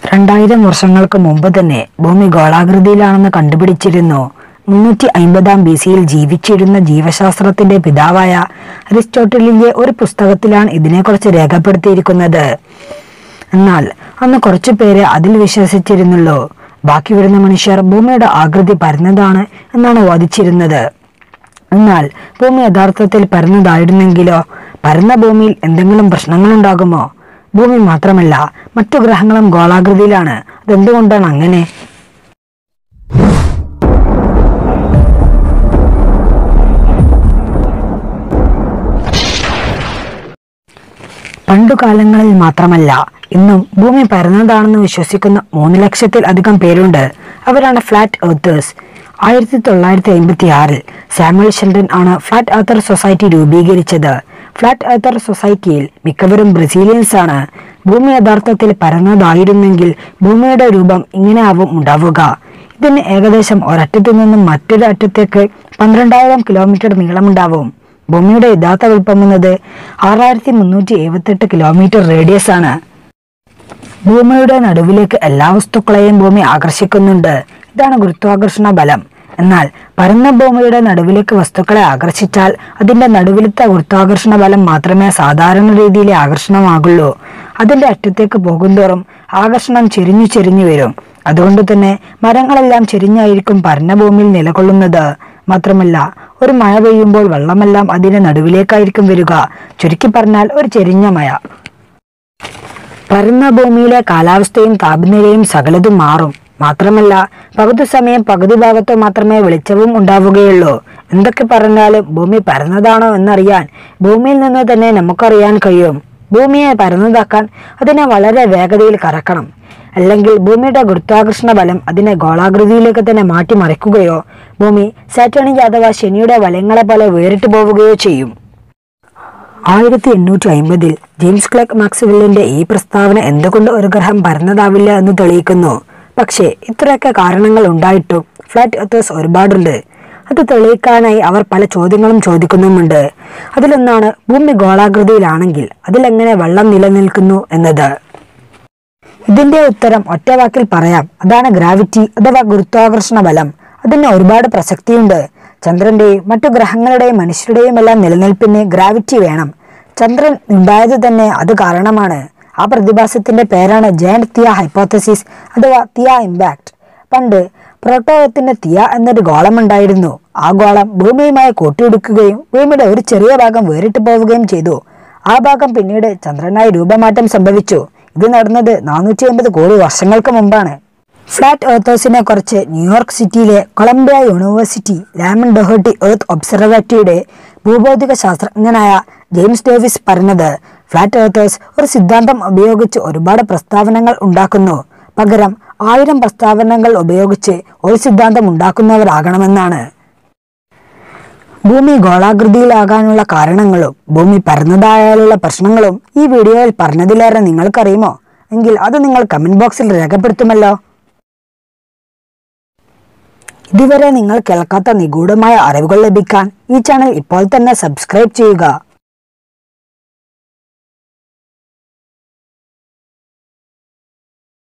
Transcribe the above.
2000 വർഷങ്ങൾക്ക് മുമ്പ് തന്നെ ഭൂമി ഗോളാകൃതിയിലാണെന്ന് കണ്ടുപിടിച്ചിരുന്നു. 350 BC-യിൽ ജീവിച്ചിരുന്ന ജീവശാസ്ത്രത്തിന്റെ പിതാവായ അരിസ്റ്റോട്ടലിന്റെ ഒരു പുസ്തകത്തിലാണ് ഇതിനെക്കുറിച്ച് രേഖപ്പെടുത്തിയിരിക്കുന്നത്. എന്നാൽ അന്ന് കുറച്ചു പേരെ അതിൽ വിശ്വസിച്ചിരുന്നുള്ളൂ. ബാക്കി വരുന്ന മനുഷ്യർ ഭൂമിയുടെ ആകൃതി പരന്നതാണ് എന്നാണ് വാദിച്ചിരുന്നത്. എന്നാൽ ഭൂമി യഥാർത്ഥത്തിൽ പരന്നതായിരുന്നെങ്കിലോ? പരന്ന ഭൂമിയിൽ എന്തെങ്കിലും പ്രശ്നങ്ങളുണ്ടാകുമോ? ഭൂമി മാത്രമല്ല, മറ്റു ഗ്രഹങ്ങളും ഗോളാകൃതിയിലാണ്. അതെന്തുകൊണ്ടാണ് അങ്ങനെ? പണ്ടുകാലങ്ങളിൽ മാത്രമല്ല, ഇന്നും ഭൂമി പരന്നതാണെന്ന് വിശ്വസിക്കുന്ന 3 ലക്ഷത്തിലധികം പേരുണ്ട്. അവരാണ് ഫ്ലാറ്റ് എർത്തേഴ്സ്. 1956-ൽ സാമുവൽ ഷെൽട്ടൺ ആണ് ഫ്ലാറ്റ് എർത്തർ സൊസൈറ്റി രൂപീകരിച്ചത്. ഫ്ലാറ്റ് എർത്തർ സൊസൈറ്റിയിൽ മിക്കവരും ബ്രസീലിയൻസ് ആണ്. ഭൂമി യഥാർത്ഥത്തിൽ പരന്നതായിരുന്നെങ്കിൽ ഭൂമിയുടെ രൂപം ഇങ്ങനെ ആവും ഉണ്ടാവുക. ഇതിന് ഏകദേശം ഒരറ്റത്തു നിന്നും മറ്റൊരു അറ്റത്തേക്ക് 12,000 കിലോമീറ്റർ നീളമുണ്ടാവും. ഭൂമിയുടെ യഥാർത്ഥ വലുപ്പമെന്നത് 6378 കിലോമീറ്റർ റേഡിയസ് ആണ്. ഭൂമിയുടെ നടുവിലേക്ക് എല്ലാ വസ്തുക്കളെയും ഭൂമി ആകർഷിക്കുന്നുണ്ട്. ഇതാണ് ഗുരുത്വാകർഷണ ബലം. എന്നാൽ പരന്ന ഭൂമിയുടെ നടുവിലേക്ക് വസ്തുക്കളെ ആകർഷിച്ചാൽ അതിന്റെ നടുവിലത്തെ ഗുരുത്വാകർഷണ ബലം മാത്രമേ സാധാരണ രീതിയിലെ ആകർഷണമാകുള്ളൂ. അതിന്റെ അറ്റത്തേക്ക് പോകുന്തോറും ആകർഷണം ചെരിഞ്ഞു വരും. അതുകൊണ്ട് തന്നെ മരങ്ങളെല്ലാം ചെരിഞ്ഞായിരിക്കും പരന്ന ഭൂമിയിൽ നിലകൊള്ളുന്നത്. മാത്രമല്ല, ഒരു മഴ പെയ്യുമ്പോൾ വെള്ളമെല്ലാം അതിന്റെ നടുവിലേക്കായിരിക്കും വരിക. ചുരുക്കി പറഞ്ഞാൽ ഒരു ചെരിഞ്ഞ മഴ. പരന്ന ഭൂമിയിലെ കാലാവസ്ഥയും താപനിലയും സകലതും മാറും. മാത്രമല്ല, പകുതി സമയം പകുതി ഭാഗത്ത് മാത്രമേ വെളിച്ചവും ഉണ്ടാവുകയുള്ളൂ. എന്തൊക്കെ പറഞ്ഞാലും ഭൂമി പരന്നതാണോ എന്നറിയാൻ ഭൂമിയിൽ നിന്ന് തന്നെ നമുക്കറിയാൻ കഴിയും. ഭൂമിയെ പരന്നതാക്കാൻ അതിനെ വളരെ വേഗതയിൽ കറക്കണം. അല്ലെങ്കിൽ ഭൂമിയുടെ ഗുരുത്വാകർഷണ ബലം അതിനെ ഗോളാകൃതിയിലേക്ക് തന്നെ മാറ്റിമറിക്കുകയോ ഭൂമി സാറ്റേണിന്റെ അഥവാ ശനിയുടെ വലയങ്ങളെ പോലെ വേറിട്ട് പോവുകയോ ചെയ്യും. 1850-ൽ ജെയിംസ് ക്ലർക്ക് മാക്സ്വെല്ലിന്റെ ഈ പ്രസ്താവന എന്തുകൊണ്ട് ഒരു ഗ്രഹം പരന്നതാവില്ല എന്ന് തെളിയിക്കുന്നു. പക്ഷേ ഇത്രയൊക്കെ കാരണങ്ങൾ ഉണ്ടായിട്ടും ഫ്ലാറ്റ് എർത്തേഴ്സ് ഒരുപാടുണ്ട്. അത് തെളിയിക്കാനായി അവർ പല ചോദ്യങ്ങളും ചോദിക്കുന്നുമുണ്ട്. അതിലൊന്നാണ് ഭൂമി ഗോളാകൃതിയിലാണെങ്കിൽ അതിലെങ്ങനെ വെള്ളം നിലനിൽക്കുന്നു എന്നത്. ഇതിന്റെ ഉത്തരം ഒറ്റ വാക്കിൽ പറയാം. അതാണ് ഗ്രാവിറ്റി അഥവാ ഗുരുത്വാകർഷണ ബലം. അതിന് ഒരുപാട് പ്രസക്തിയുണ്ട്. ചന്ദ്രന്റെയും മറ്റു ഗ്രഹങ്ങളുടെയും മനുഷ്യരുടെയും എല്ലാം നിലനിൽപ്പിന് ഗ്രാവിറ്റി വേണം. ചന്ദ്രൻ ഉണ്ടായത് തന്നെ അത് കാരണമാണ്. ആ പ്രതിഭാസത്തിന്റെ പേരാണ് ജയന്റ് തിയ ഹൈപ്പോത്തസിസ് അഥവാ തിയ ഇമ്പാക്ട്. പണ്ട് പ്രോട്ടോയത്തിന്റെ തിയ എന്നൊരു ഗോളമുണ്ടായിരുന്നു. ആ ഗോളം ഭൂമിയുമായി കൂട്ടിയിടിക്കുകയും ഭൂമിയുടെ ഒരു ചെറിയ ഭാഗം വേറിട്ട് പോവുകയും ചെയ്തു. ആ ഭാഗം പിന്നീട് ചന്ദ്രനായി രൂപമാറ്റം സംഭവിച്ചു. ഇത് നടന്നത് 450 കോടി വർഷങ്ങൾക്ക് മുമ്പാണ്. ഫ്ലാറ്റ് എർത്തേഴ്സിനെ കുറിച്ച് ന്യൂയോർക്ക് സിറ്റിയിലെ Columbia university Lamont Doherty earth ഒബ്സർവേറ്ററിയുടെ ഭൂഭൗതിക ശാസ്ത്രജ്ഞനായ ജെയിംസ് ഡേവിസ് പറഞ്ഞത്, ഫ്ലാറ്റ് എർത്തേഴ്സ് ഒരു സിദ്ധാന്തം ഉപയോഗിച്ച് ഒരുപാട് പ്രസ്താവനകൾ ഉണ്ടാക്കുന്നു. പകരം 1000 പ്രസ്താവനകൾ ഉപയോഗിച്ച് ഒരു സിദ്ധാന്തം ഉണ്ടാക്കുന്നവരാകണമെന്നാണ്. ഭൂമി ഗോളാകൃതിയിലാകാനുള്ള കാരണങ്ങളും ഭൂമി പരന്നതായാലുള്ള പ്രശ്നങ്ങളും ഈ വീഡിയോയിൽ പറഞ്ഞതിലേറെ നിങ്ങൾക്കറിയുമോ? എങ്കിൽ അത് നിങ്ങൾ കമന്റ് ബോക്സിൽ രേഖപ്പെടുത്തുമല്ലോ. ഇതുവരെ നിങ്ങൾ കേൾക്കാത്ത നിഗൂഢമായ അറിവുകൾ ലഭിക്കാൻ ഈ ചാനൽ ഇപ്പോൾ തന്നെ സബ്സ്ക്രൈബ് ചെയ്യുക.